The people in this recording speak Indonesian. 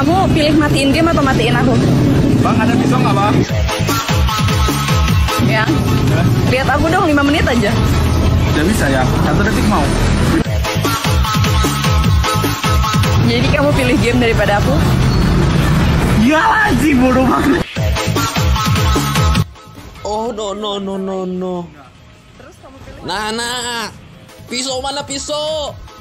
Kamu pilih matiin game atau matiin aku? Bang, ada pisau nggak, Bang? Ya. Lihat aku dong 5 menit aja. Udah bisa ya, 1 detik mau. Jadi kamu pilih game daripada aku? Ya anjing, bodoh banget. Oh no. Terus kamu pilih? Nah, pisau mana pisau?